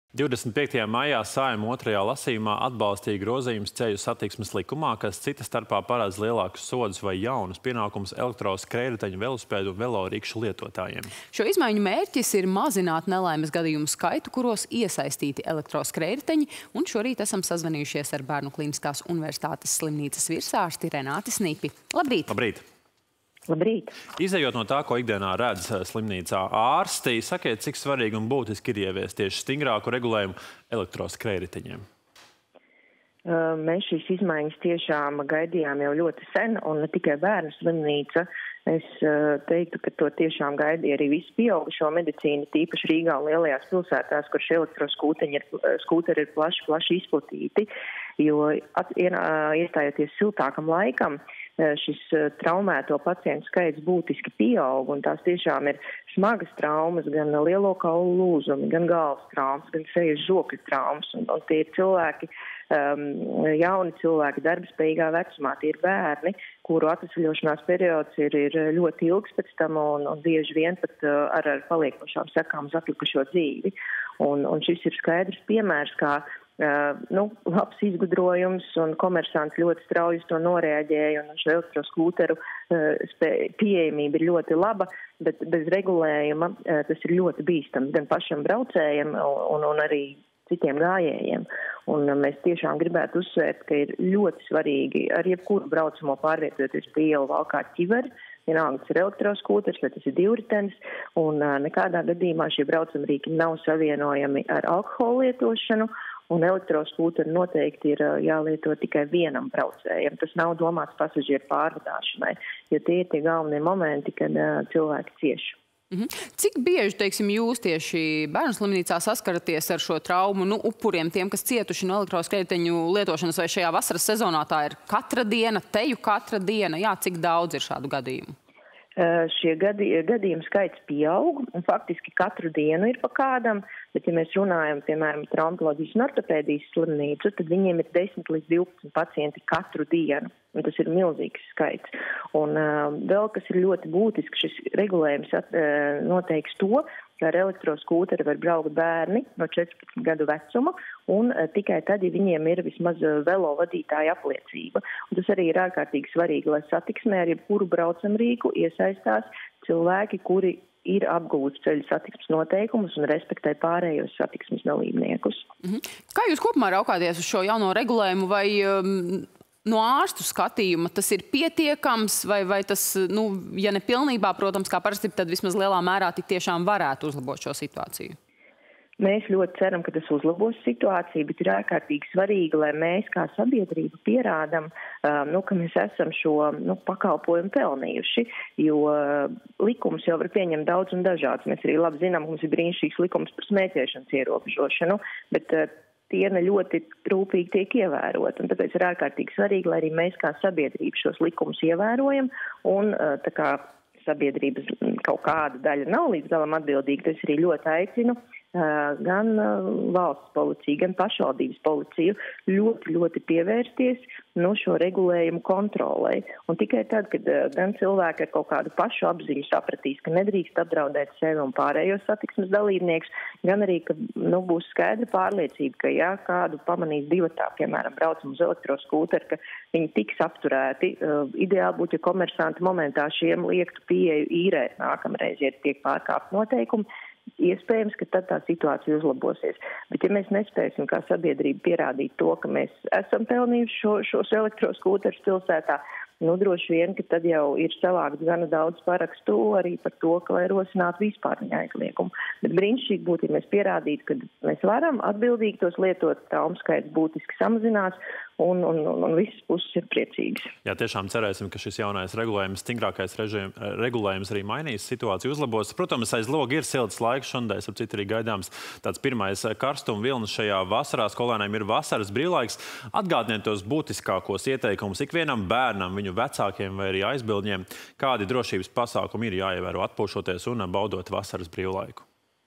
25. maijā Saeima otrajā lasījumā atbalstīja grozījumus ceļu satiksmes likumā, kas cita starpā paredz lielākus sodus vai jaunus pienākumus elektroskrējriteņu, velosipēdu un velorikšu lietotājiem. Šo izmaiņu mērķis ir mazināt nelaimes gadījumu skaitu, kuros iesaistīti elektroskrējriteņi, un šorīt esam sazvanījušies ar Bērnu Kliniskās universitātes slimnīcas virsārsti Renāti Snipi. Labrīt! Labrīt! Labrīt! Izejot no tā, ko ikdienā redz slimnīcā ārsti, sakiet, cik svarīgi un būtiski ir ieviest tieši stingrāku regulējumu elektroskrējriteņiem? Mēs šīs izmaiņas tiešām gaidījām jau ļoti sen, un ne tikai Bērnu slimnīca. Es teiktu, ka to tiešām gaidīja arī visi pieaugušo medicīna, tīpaši Rīgā un lielajās pilsētās, kur šie elektroskūteri ir plaši izplatīti, jo iestājoties siltākam laikam, šis traumēto pacientu skaits būtiski pieaug, un tās tiešām ir smagas traumas, gan lielo kaulu lūzumi, gan galvas traumas, gan sejas žokļu traumas, un tie ir cilvēki, jauni cilvēki darbspējīgā vecumā, tie ir bērni, kuru atvesļošanās periods ir ļoti ilgs pēc tam un bieži vien pat ar paliekošām sekām uz atlikušo dzīvi. Un šis ir skaidrs piemērs, kā labs izgudrojums, un komersanti ļoti strauji to noreaģēja, un šo elektroskūteru pieejamība ir ļoti laba, bet bez regulējuma tas ir ļoti bīstami gan pašam braucējiem un arī citiem gājējiem. Un mēs tiešām gribētu uzsvērt, ka ir ļoti svarīgi ar jebkuru braucamo pārvietoties pa ielu valkāt ķiveri, vienalga tas ir elektroskūters, vai tas ir divritenis, un nekādā gadījumā šie braucamrīki nav savienojami ar alkoholu lietošanu, un elektroskūteri noteikti ir jālieto tikai vienam braucējam. Tas nav domāts pasažieru pārvadāšanai, jo tie ir tie galvenie momenti, kad cilvēki cieš. Cik bieži, teiksim, jūs tieši Bērnu slimnīcā saskaraties ar šo traumu upuriem, tiem, kas cietuši no elektroskrējriteņu lietošanas, vai šajā vasaras sezonā tā ir katra diena, teju katra diena? Jā, cik daudz ir šādu gadījumu? Šie gadījumu skaits pieaug, un faktiski katru dienu ir pa kādam, bet ja mēs runājam, piemēram, traumatoloģijas un ortopēdijas slimnīcu, tad viņiem ir 10 līdz 12 pacienti katru dienu, un tas ir milzīgs skaits. Un vēl, kas ir ļoti būtiski, šis regulējums noteiks to, ka ar elektroskūteri var braukt bērni no 14 gadu vecuma, un tikai tad, ja viņiem ir vismaz velo vadītāja apliecība. Un tas arī ir ārkārtīgi svarīgi, lai satiksmē ar jebkuru braucamrīku iesaistās cilvēki, kuri ir apgūti ceļu satiksmes noteikumus un respektē pārējos satiksmes dalībniekus. Kā jūs kopumā raukāties uz šo jauno regulējumu, vai no ārstu skatījuma tas ir pietiekams, vai tas, ja ne pilnībā, protams, kā parasti, tad vismaz lielā mērā tik tiešām varētu uzlabot šo situāciju? Mēs ļoti ceram, ka tas uzlabos situāciju, bet ir ārkārtīgi svarīgi, lai mēs kā sabiedrība pierādam, ka mēs esam šo pakalpojumu pelnījuši, jo likums jau var pieņemt daudz un dažāds. Mēs arī labi zinām, ka mums ir brīnišķīgs likums par smēķēšanas ierobežošanu, bet tie ne ļoti rūpīgi tiek ievērot. Un tāpēc ir ārkārtīgi svarīgi, lai arī mēs kā sabiedrība šos likumus ievērojam, un tā kā sabiedrības kaut kāda daļa nav līdz galam atbildīga, tas arī ļoti aicinu gan valsts policiju, gan pašvaldības policiju ļoti pievērsties šo regulējumu kontrolē. Un tikai tad, kad gan cilvēki ar kaut kādu pašu apziņu sapratīs, ka nedrīkst apdraudēt sevi un pārējos satiksmes dalībniekus, gan arī, ka būs skaidra pārliecība, ka ja kādu pamanīs divatā, piemēram, braucam uz elektroskūteri, ka viņi tiks apturēti. Ideāli būtu, ja komersanti momentā šiem liektu pieeju īrēt nākamreiz, ja tiek pārkāpt noteikumi. Iespējams, ka tad tā situācija uzlabosies. Bet ja mēs nespēsim kā sabiedrība pierādīt to, ka mēs esam pelnījuši šos elektroskūterus pilsētā, droši vien, ka tad jau ir savākts gana daudz parakstu arī par to, ka lai rosinātu vispārņa aizliegumu. Bet brīnišķīgi būtu, ja mēs pierādītu, ka mēs varam atbildīgi tos lietot, traumu skaits būtiski samazinās, un visas puses ir priecīgas. Jā, tiešām cerēsim, ka šis jaunais regulējums, stingrākais regulējums arī mainīs situāciju, uzlabos. Protams, aiz loga ir silts laiks šodien, ap citu arī gaidāms tāds pirmais karstuma vilnis šajā vasarā. Skolēniem ir vasaras brīvlaiks. Atgādiniet tos būtiskākos ieteikumus ikvienam bērnam, viņu vecākiem vai arī aizbildņiem, kādi drošības pasākumi ir jāievēro atpūšoties un baudot vasaras brīvlaiku.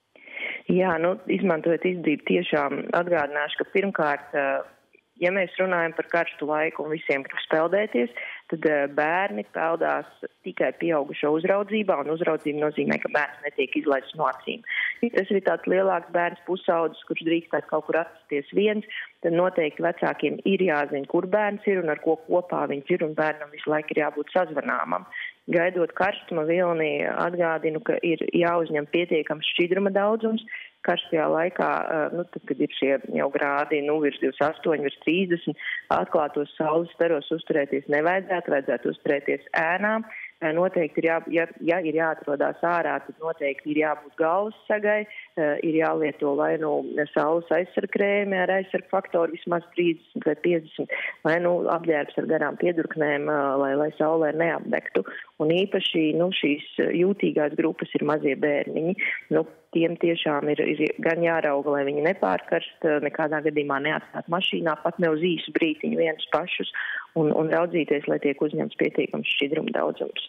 Jā, izmantojot izdevību, tiešām atgādināšu, ka pirmkārt, ja mēs runājam par karstu laiku un visiem grib speldēties, tad bērni peldās tikai pieaugušo uzraudzībā, un uzraudzība nozīmē, ka bērns netiek izlaists no acīm. Ja tas ir tāds lielāks bērns pusaudzis, kurš drīkstās kaut kur atrasties viens, tad noteikti vecākiem ir jāzina, kur bērns ir un ar ko kopā viņš ir, un bērnam visu laiku ir jābūt sazvanāmam. Gaidot karstuma vilni, atgādinu, ka ir jāuzņem pietiekams šķidruma daudzums. Karstajā laikā, tad, kad ir šie jau grādi, virs 28, virs 30, atklātos saules staros uzturēties nevajadzētu, vajadzētu uzturēties ēnā. Noteikti ja ir jāatrodās ārā, tad noteikti ir jābūt galvas sagai, ir jālieto vai saules aizsargkrēmi ar aizsargu faktoru vismaz 30 vai 50, vai apģērbs ar garām piedurknēm, lai saulē neapdegtu. Un īpaši šīs jūtīgās grupas ir mazie bērniņi. Tiem tiešām ir gan jārauga, lai viņi nepārkarst, nekādā gadījumā neatstāt mašīnā, pat ne uz īsu brītiņu vienus pašus, un raudzīties, lai tiek uzņemts pietiekams šķidruma daudzums.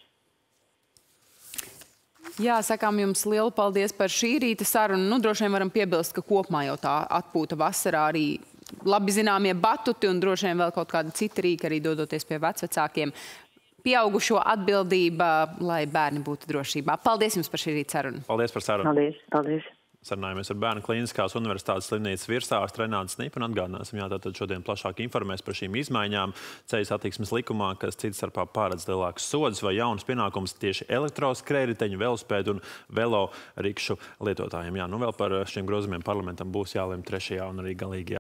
Jā, sakām jums lielu paldies par šī rīta sarunu. Droši vien varam piebilst, ka kopumā jau tā atpūta vasarā arī labi zināmie batuti un droši vien vēl kaut kāda cita rīka arī dodoties pie vecvecākiem. Pieaugušo atbildība, lai bērni būtu drošībā. Paldies jums par šī rīta sarunu. Paldies par sarunu. Paldies. Sarunājamies ar Bērnu klīniskās universitātes slimnīcas virsārstu Renātu Snipu un atgādināsim, tātad šodien plašāk informēs par šīm izmaiņām ceļu satiksmes likumā, kas cits starpā pārēdz lielākus sodus vai jaunas pienākumus tieši elektroskrējriteņu, velospēdu un velo rikšu lietotājiem. Vēl par šiem grozījumiem parlamentam būs jālem 3. un arī galīgajā